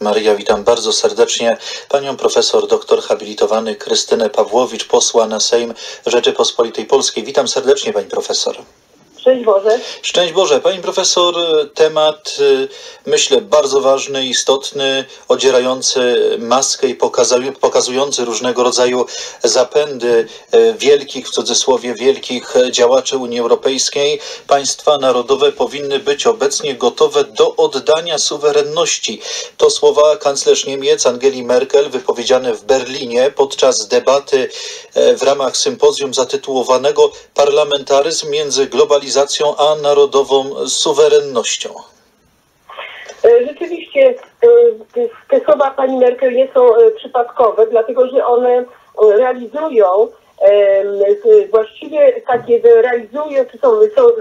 Maryja, witam bardzo serdecznie panią profesor doktor habilitowany Krystynę Pawłowicz, posła na Sejm Rzeczypospolitej Polskiej. Witam serdecznie pani profesor. Szczęść Boże. Szczęść Boże. Pani profesor, temat myślę bardzo ważny, istotny, odzierający maskę i pokazujący różnego rodzaju zapędy wielkich, w cudzysłowie wielkich działaczy Unii Europejskiej. Państwa narodowe powinny być obecnie gotowe do oddania suwerenności. To słowa kanclerz Niemiec Angeli Merkel wypowiedziane w Berlinie podczas debaty w ramach sympozjum zatytułowanego Parlamentaryzm między globalizacją a narodową suwerennością. Rzeczywiście te słowa pani Merkel nie są przypadkowe, dlatego że one realizują właściwie czy są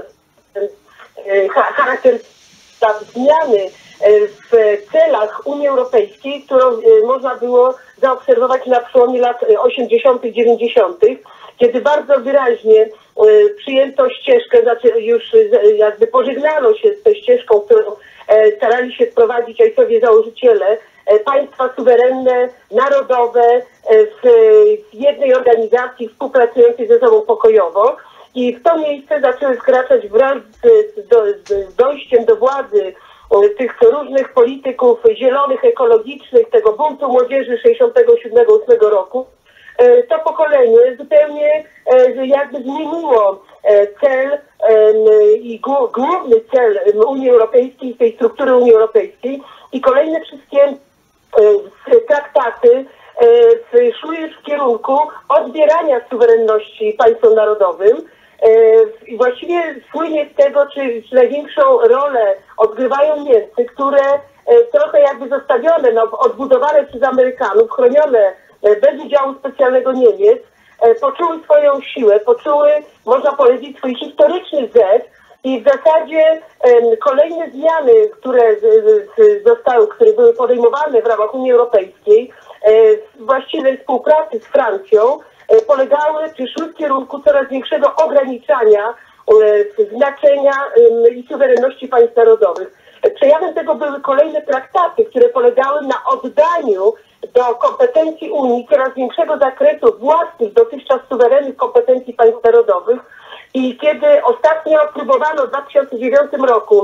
charakter zmiany w celach Unii Europejskiej, którą można było zaobserwować na przełomie lat 80., 90., kiedy bardzo wyraźnie przyjęto ścieżkę, znaczy już jakby pożegnano się z tą ścieżką, którą starali się wprowadzić ojcowie założyciele, państwa suwerenne, narodowe w jednej organizacji współpracującej ze sobą pokojowo. I w to miejsce zaczęły wkraczać wraz z dojściem do władzy tych różnych polityków zielonych, ekologicznych, tego buntu młodzieży 67-8 roku. To pokolenie zupełnie jakby zmieniło cel i główny cel Unii Europejskiej, tej struktury Unii Europejskiej, i kolejne wszystkie traktaty szły już w kierunku odbierania suwerenności państwom narodowym. I właściwie słynie z tego, czy największą rolę odgrywają Niemcy, które trochę jakby zostawione, odbudowane przez Amerykanów, chronione bez udziału specjalnego Niemiec, poczuły swoją siłę, poczuły, można powiedzieć, swój historyczny zet, i w zasadzie kolejne zmiany, które były podejmowane w ramach Unii Europejskiej, właściwej współpracy z Francją, polegały, czy szły w kierunku coraz większego ograniczania znaczenia i suwerenności państw narodowych. Przejawem tego były kolejne traktaty, które polegały na oddaniu do kompetencji Unii coraz większego zakresu własnych, dotychczas suwerennych kompetencji państw narodowych. I kiedy ostatnio próbowano w 2009 roku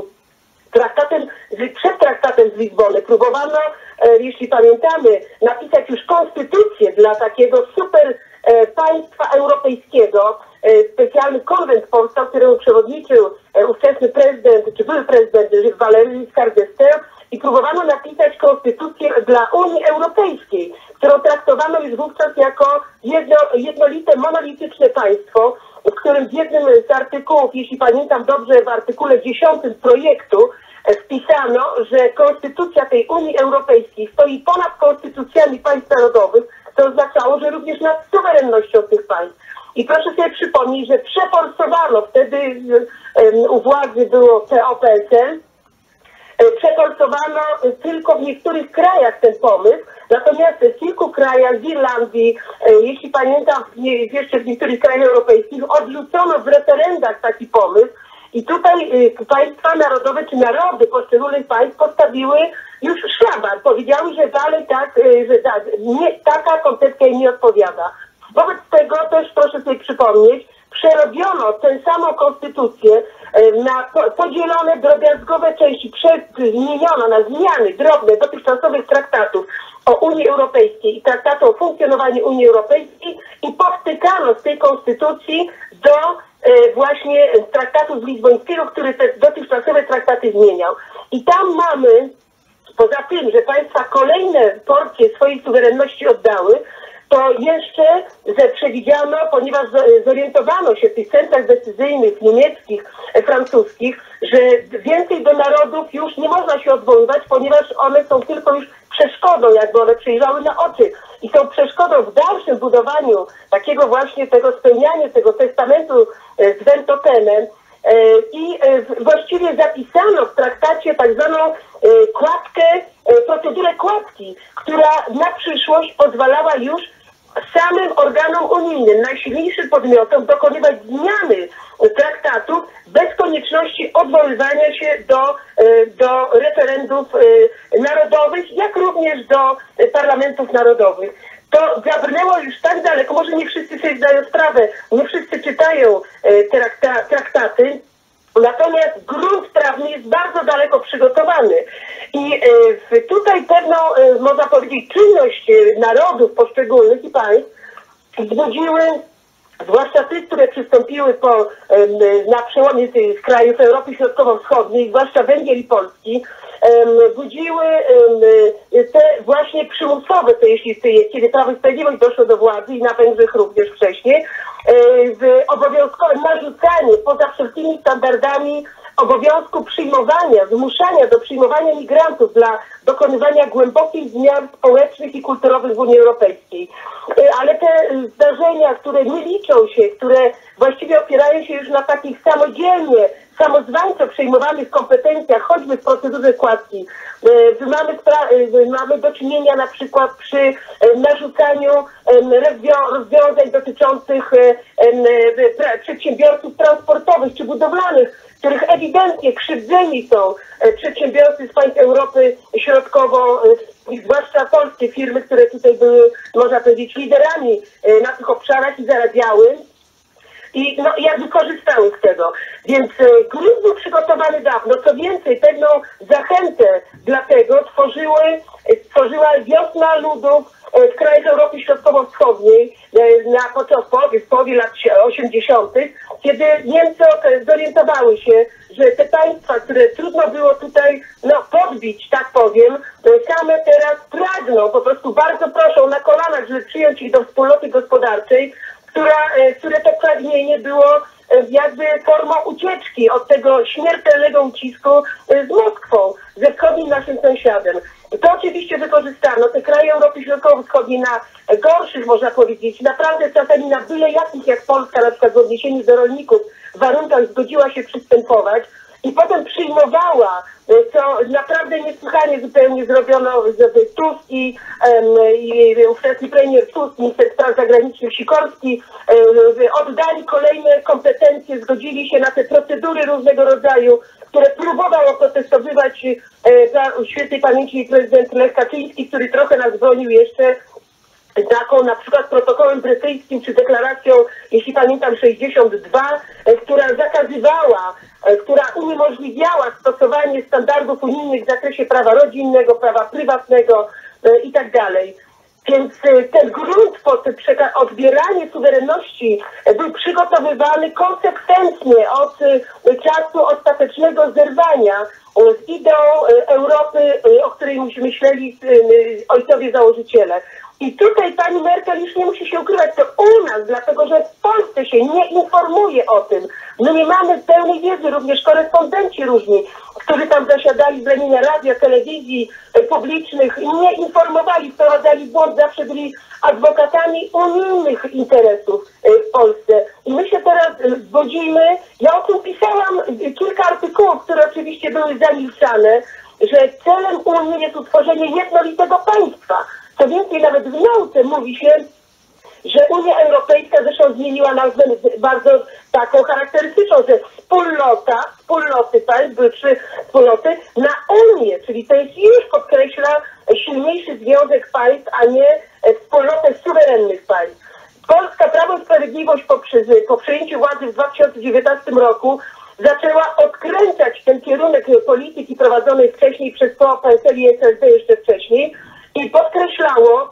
przed traktatem z Lizbony próbowano, jeśli pamiętamy, napisać już konstytucję dla takiego super państwa europejskiego. Specjalny konwent powstał, któremu przewodniczył ówczesny prezydent, czy były prezydent Valéry Giscard d'Estaing, i próbowano napisać konstytucję dla Unii Europejskiej, którą traktowano już wówczas jako jednolite, monolityczne państwo, w którym w jednym z artykułów, jeśli pamiętam dobrze, w artykule 10 projektu wpisano, że konstytucja tej Unii Europejskiej stoi ponad konstytucjami państw narodowych, co oznaczało, że również nad suwerennością tych państw. I proszę sobie przypomnieć, że przeforsowano wtedy, u władzy było PO-PSL, przeforsowano tylko w niektórych krajach ten pomysł, natomiast w kilku krajach, w Irlandii, jeśli pamiętam, jeszcze w niektórych krajach europejskich, odrzucono w referendach taki pomysł. I tutaj państwa narodowe, czy narody poszczególnych państw postawiły już szlaban. Powiedziały, że dalej taka koncepcja im nie odpowiada. Wobec tego też proszę sobie przypomnieć, przerobiono tę samą konstytucję na podzielone drobiazgowe części, zmieniono na zmiany drobne dotychczasowych traktatów o Unii Europejskiej i traktatu o funkcjonowaniu Unii Europejskiej, i powtykano z tej konstytucji do właśnie traktatu z lizbońskiego, który te dotychczasowe traktaty zmieniał. I tam mamy, poza tym, że państwa kolejne porcje swojej suwerenności oddały, to jeszcze przewidziano, ponieważ zorientowano się w tych centrach decyzyjnych niemieckich, francuskich, że więcej do narodów już nie można się odwoływać, ponieważ one są tylko już przeszkodą, jakby one przyjrzały na oczy, i są przeszkodą w dalszym budowaniu takiego właśnie tego spełniania tego testamentu z Wentotenem. I właściwie zapisano w traktacie tak zwaną kładkę, procedurę kładki, która na przyszłość pozwalała już samym organom unijnym, najsilniejszym podmiotom dokonywać zmiany traktatów bez konieczności odwoływania się do referendów narodowych, jak również do parlamentów narodowych. To zabrnęło już tak daleko, może nie wszyscy sobie zdają sprawę, nie wszyscy czytają traktaty, natomiast grunt prawny jest bardzo daleko przygotowany. I tutaj pewną, można powiedzieć, czynność narodów poszczególnych i państw wzbudziły, zwłaszcza tych, które przystąpiły na przełomie tych krajów Europy Środkowo-Wschodniej, zwłaszcza Węgier i Polski, budziły te właśnie przymusowe, kiedy Prawo i Sprawiedliwość doszło do władzy i na Węgrzech również wcześniej, obowiązkowe narzucanie poza wszelkimi standardami obowiązku przyjmowania, zmuszania do przyjmowania migrantów dla dokonywania głębokich zmian społecznych i kulturowych w Unii Europejskiej. Ale te zdarzenia, które nie liczą się, które właściwie opierają się już na takich samodzielnie, samozwańczo przejmowanych kompetencjach, choćby w procedurze składki. Mamy do czynienia na przykład przy narzucaniu rozwiązań dotyczących przedsiębiorców transportowych czy budowlanych, których ewidentnie krzywdzeni są przedsiębiorcy z państw Europy Środkowo, zwłaszcza polskie firmy, które tutaj były, można powiedzieć, liderami na tych obszarach i zarabiały. I jakby korzystały z tego. Więc grunt był przygotowany dawno. Co więcej, pewną zachętę dlatego tworzyła wiosna ludów w krajach Europy Środkowo-Wschodniej w połowie lat 80., kiedy Niemcy zorientowały się, że te państwa, które trudno było tutaj podbić, tak powiem, same teraz pragną, po prostu bardzo proszą na kolanach, żeby przyjąć ich do wspólnoty gospodarczej, które to pragnienie było jakby formą ucieczki od tego śmiertelnego ucisku z Moskwą, ze wschodnim naszym sąsiadem. To oczywiście wykorzystano. Te kraje Europy Środkowo-Wschodniej na gorszych, można powiedzieć, naprawdę czasami na byle jakich, jak Polska, na przykład w odniesieniu do rolników, warunkach zgodziła się przystępować i potem przyjmowała, co naprawdę niesłychanie zupełnie zrobiono Tusk i ówczesny premier Tusk, minister spraw zagranicznych Sikorski, oddali kolejne kompetencje, zgodzili się na te procedury różnego rodzaju, które próbował oprotestowywać świętej pamięci prezydent Lech Kaczyński, który trochę nas bronił jeszcze taką na przykład protokołem brytyjskim czy deklaracją, jeśli pamiętam, 62, która zakazywała, która uniemożliwiała stosowanie standardów unijnych w zakresie prawa rodzinnego, prawa prywatnego i tak dalej. Więc ten grunt pod odbieranie suwerenności był przygotowywany konsekwentnie od czasu ostatecznego zerwania z ideą Europy, o której myśleli ojcowie założyciele. I tutaj pani Merkel już nie musi się ukrywać, to u nas, dlatego że w Polsce się nie informuje o tym. My nie mamy pełnej wiedzy, również korespondenci różni, którzy tam zasiadali z ramienia radia, telewizji publicznych, nie informowali, wprowadzali w błąd, zawsze byli adwokatami unijnych interesów w Polsce. I my się teraz zgodzimy, ja o tym pisałam kilka artykułów, które oczywiście były zamilczane, że celem Unii jest utworzenie jednolitego państwa. Co więcej, nawet w nauce mówi się, że Unia Europejska zresztą zmieniła nazwę bardzo taką charakterystyczną, że wspólnoty państw, były wspólnoty na Unię, czyli to jest już podkreśla silniejszy związek państw, a nie wspólnotę suwerennych państw. Polska Prawo i Sprawiedliwość po przejęciu władzy w 2019 roku zaczęła odkręcać ten kierunek polityki prowadzonej wcześniej przez PO-PSL i SLD jeszcze wcześniej, i podkreślało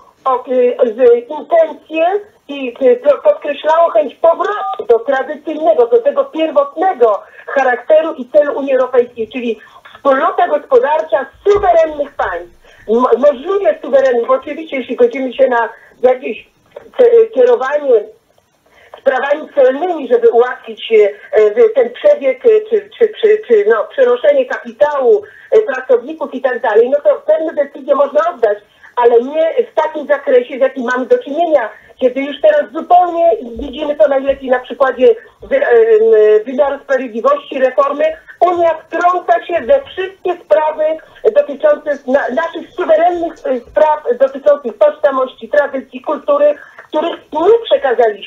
intencje i podkreślało chęć powrotu do tradycyjnego, do tego pierwotnego charakteru i celu Unii Europejskiej, czyli wspólnota gospodarcza suwerennych państw. Możliwie suwerennych, bo oczywiście jeśli godzimy się na jakieś kierowanie sprawami celnymi, żeby ułatwić ten przebieg, czy przenoszenie kapitału pracowników i tak dalej, no to pewne decyzje można oddać, ale nie w takim zakresie, z jakim mamy do czynienia, kiedy już teraz zupełnie widzimy to najlepiej na przykładzie wymiaru sprawiedliwości, reformy. Unia wtrąca się we wszystkie sprawy dotyczące naszych suwerennych spraw, dotyczących tożsamości, tradycji, kultury, które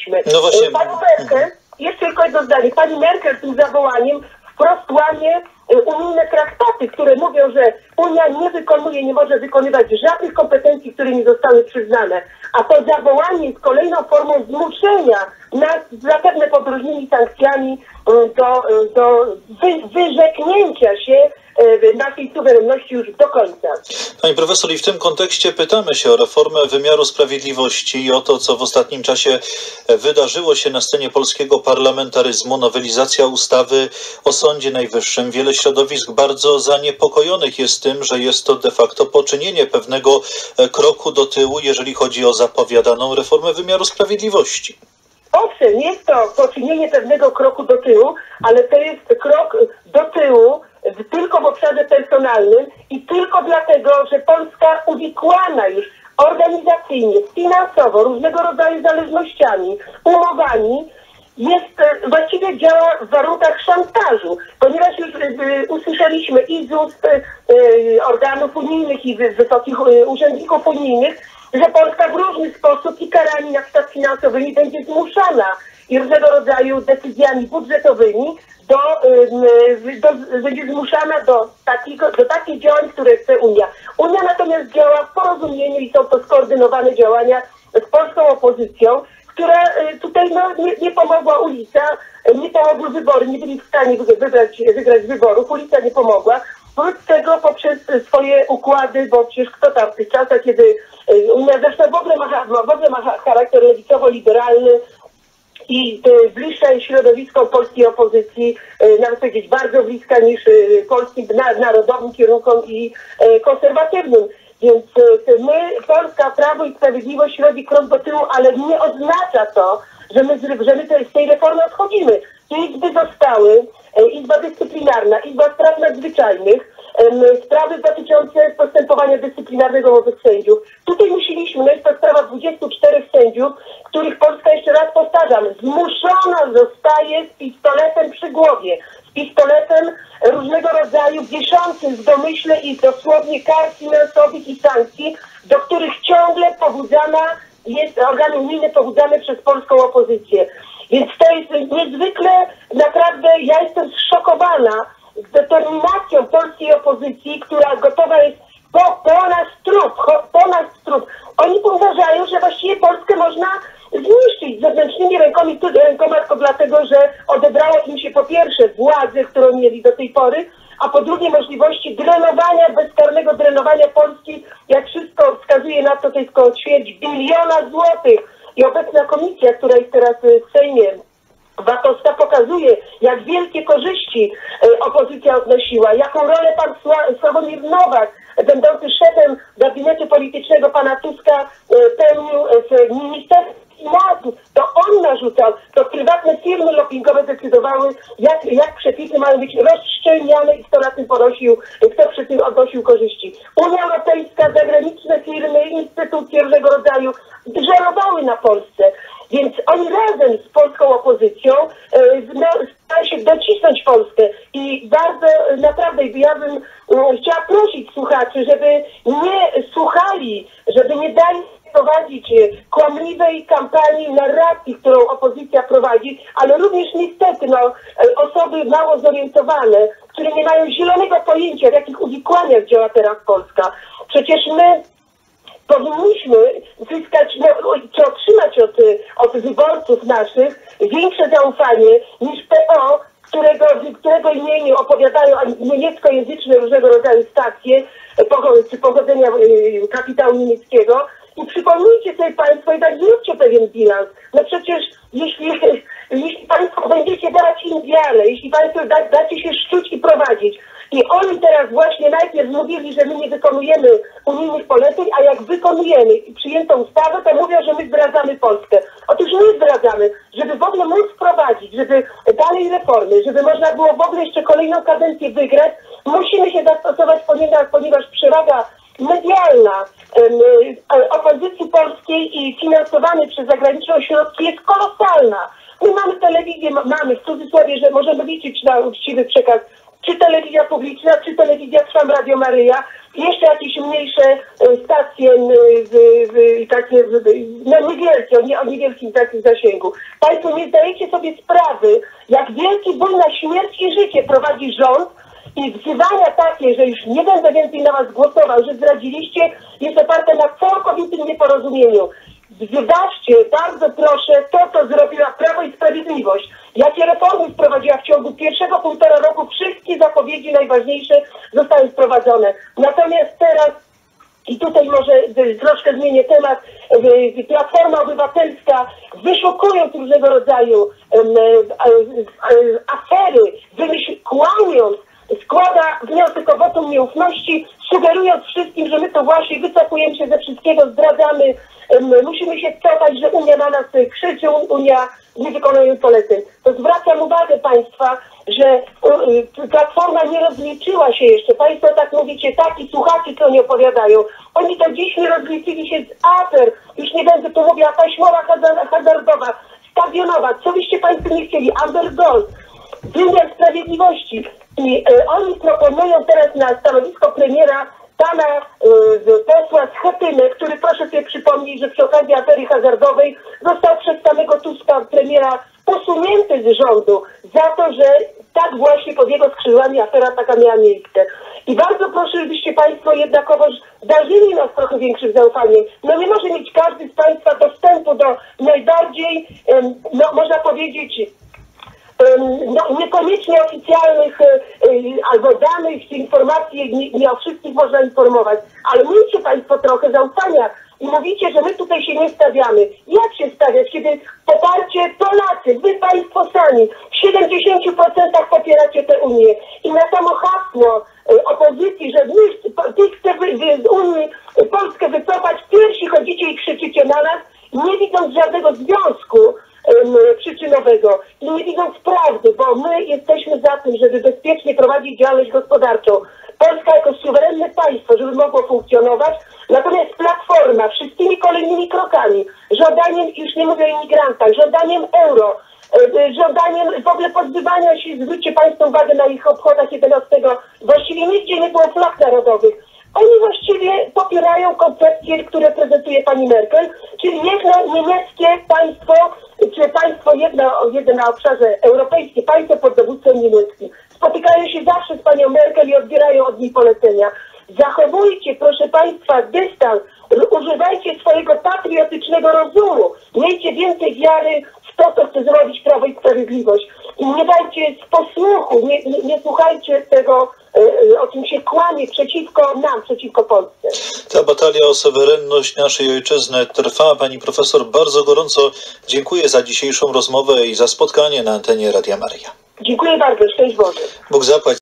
mówiliśmy. No właśnie. Pani Merkel, jeszcze tylko jedno zdanie, pani Merkel tym zawołaniem wprost łamie unijne traktaty, które mówią, że Unia nie może wykonywać żadnych kompetencji, które nie zostały przyznane. A to zawołanie jest kolejną formą zmuszenia nas, zapewne pod różnymi sankcjami, do wyrzeknięcia się naszej suwerenności już do końca. Pani profesor, i w tym kontekście pytamy się o reformę wymiaru sprawiedliwości i o to, co w ostatnim czasie wydarzyło się na scenie polskiego parlamentaryzmu. Nowelizacja ustawy o Sądzie Najwyższym. Wiele środowisk bardzo zaniepokojonych jest tym, że jest to de facto poczynienie pewnego kroku do tyłu, jeżeli chodzi o zapowiadaną reformę wymiaru sprawiedliwości. Owszem, jest to poczynienie pewnego kroku do tyłu, ale to jest krok do tyłu tylko w obszarze personalnym i tylko dlatego, że Polska uwikłana już organizacyjnie, finansowo, różnego rodzaju zależnościami, umowami, właściwie działa w warunkach szantażu, ponieważ już usłyszeliśmy i z ust organów unijnych i wysokich urzędników unijnych, że Polska w różny sposób i karami na przykład finansowymi będzie zmuszana i różnego rodzaju decyzjami budżetowymi będzie zmuszana do takich działań, które chce Unia. Unia natomiast działa w porozumieniu i są to skoordynowane działania z polską opozycją, która tutaj nie pomogła ulica, nie pomogły wybory, nie byli w stanie wygrać wyborów, ulica nie pomogła. Wobec tego poprzez swoje układy, bo przecież kto tam w tych czasach, kiedy Unia zresztą w ogóle ma charakter lewicowo-liberalny i bliższe środowisko polskiej opozycji, nawet powiedzieć bardzo bliska niż polskim narodowym kierunkom i konserwatywnym. Więc my, Polska, Prawo i Sprawiedliwość robi krok do tyłu, ale nie oznacza to, że my z tej reformy odchodzimy. Te izby zostały, Izba Dyscyplinarna, Izba Spraw Nadzwyczajnych, sprawy dotyczące postępowania dyscyplinarnego wobec sędziów. Tutaj musieliśmy, jest to sprawa 24 sędziów, których Polska, jeszcze raz powtarzam, zmuszona zostaje z pistoletem przy głowie, z pistoletem różnego rodzaju wieszącym w domyśle i dosłownie kar finansowych i sankcji, do których ciągle organy unijne pobudzane przez polską opozycję. Więc to jest niezwykle, naprawdę ja jestem zszokowana z determinacją polskiej opozycji, która gotowa jest po nas trup. Oni uważają, że właściwie Polskę można zniszczyć zewnętrznymi rękoma tylko dlatego, że odebrało im się po pierwsze władzę, którą mieli do tej pory, a po drugie możliwości bezkarnego drenowania Polski, jak wszystko wskazuje na to jest około 250 miliona złotych. I obecna komisja, która jest teraz w Sejmie, VAT-owska, pokazuje, jak wielkie korzyści opozycja odnosiła, jaką rolę pan Sławomir Nowak, będący szefem gabinetu politycznego pana Tuska, pełnił w Ministerstwie Finansów. To on narzucał, to prywatne firmy lobbingowe decydowały, jak przepisy mają być rozszczelniane i kto przy tym odnosił korzyści. Unia Europejska, zagraniczne firmy, instytucje różnego rodzaju żerowały na Polsce. Więc oni razem z polską opozycją starają się docisnąć Polskę. I bardzo naprawdę ja bym chciała prosić słuchaczy, żeby nie słuchali, żeby nie dali prowadzić kłamliwej kampanii, narracji, którą opozycja prowadzi, ale również niestety osoby mało zorientowane, które nie mają zielonego pojęcia, w jakich uwikłaniach działa teraz Polska. Przecież my powinniśmy zyskać, czy otrzymać od wyborców naszych większe zaufanie niż PO, którego imieniu opowiadają niemieckojęzyczne różnego rodzaju stacje pochodzenia kapitału niemieckiego. I przypomnijcie sobie Państwo i tak zróbcie pewien bilans. No przecież jeśli Państwo będziecie dawać im wiarę, jeśli Państwo dacie się szczuć i prowadzić, i oni teraz właśnie najpierw mówili, że my nie wykonujemy unijnych poleceń, a jak wykonujemy przyjętą ustawę, to mówią, że my zdradzamy Polskę. Otóż nie zdradzamy. Żeby w ogóle móc wprowadzić, żeby dalej reformy, żeby można było w ogóle jeszcze kolejną kadencję wygrać, musimy się zastosować, ponieważ przewaga medialna opozycji polskiej i finansowane przez zagraniczne ośrodki jest kolosalna. My mamy telewizję, mamy w cudzysłowie, że możemy liczyć na uczciwy przekaz, czy telewizja publiczna, czy telewizja Trwam, Radio Maryja, jeszcze jakieś mniejsze stacje pacjent takie no niewielkie, o niewielkim takim zasięgu. Państwo nie zdajecie sobie sprawy, jak wielki bój na śmierć i życie prowadzi rząd i wzywania takie, że już nie będę więcej na was głosował, że zdradziliście, jest oparte na całkowitym nieporozumieniu. Wybaczcie, bardzo proszę, to co zrobiła Prawo i Sprawiedliwość, jakie reformy wprowadziła w ciągu pierwszego półtora roku, wszystkie zapowiedzi najważniejsze zostały wprowadzone. Natomiast teraz, i tutaj może troszkę zmienię temat, Platforma Obywatelska, wyszukując różnego rodzaju afery, kłamiąc, składa wniosek o wotum nieufności, sugerując wszystkim, że my to właśnie wycofujemy się ze wszystkiego, zdradzamy, musimy się cofać, że Unia na nas krzyczy, Unia nie wykonuje poleceń. To zwracam uwagę Państwa, że Platforma nie rozliczyła się jeszcze. Państwo tak mówicie, tak i słuchacie, co oni opowiadają. Oni to dziś nie rozliczyli się z afer. Już nie będę tu mówiła, taśmowa hazardowa, stadionowa. Co byście Państwo nie chcieli? Amber Gold, wymiar sprawiedliwości. I oni proponują teraz na stanowisko premiera pana posła Schetynę, który, proszę sobie przypomnieć, że przy okazji afery hazardowej został przez samego Tuska, premiera, usunięty z rządu za to, że tak właśnie pod jego skrzydłami afera taka miała miejsce. I bardzo proszę, żebyście Państwo jednakowoż darzyli nas trochę większym zaufaniem. No nie może mieć każdy z Państwa dostępu do najbardziej, no można powiedzieć, no, niekoniecznie oficjalnych albo danych, informacji, nie o wszystkich można informować, ale miejcie Państwo trochę zaufania i mówicie, że my tutaj się nie stawiamy. Jak się stawiać, kiedy poparcie Polacy, wy Państwo sami w 70% popieracie tę Unię i na samo hasło opozycji, że wy chce z Unii Polskę wycofać, pierwsi chodzicie i krzyczycie na nas, nie widząc żadnego związku przyczynowego i nie widząc prawdy, bo my jesteśmy za tym, żeby bezpiecznie prowadzić działalność gospodarczą. Polska jako suwerenne państwo, żeby mogło funkcjonować, natomiast Platforma wszystkimi kolejnymi krokami, żądaniem, już nie mówię o imigrantach, żądaniem euro, żądaniem w ogóle pozbywania się, zwróćcie Państwo uwagę na ich obchodach 11, właściwie nigdzie nie było flag narodowych. Oni właściwie popierają koncepcje, które prezentuje pani Merkel, czyli jedno niemieckie państwo, czy państwo jedno na obszarze europejskim, państwo pod dowództwem niemieckim. Spotykają się zawsze z panią Merkel i odbierają od niej polecenia. Zachowujcie, proszę Państwa, dystans, używajcie swojego patriotycznego rozumu, miejcie więcej wiary w to, co chce zrobić Prawo i Sprawiedliwość. I nie dajcie z posłuchu, nie słuchajcie tego, o czym się kłamie przeciwko nam, przeciwko Polsce. Ta batalia o suwerenność naszej ojczyzny trwa. Pani profesor, bardzo gorąco dziękuję za dzisiejszą rozmowę i za spotkanie na antenie Radia Maryja. Dziękuję bardzo, szczęść Boże. Bóg zapłać.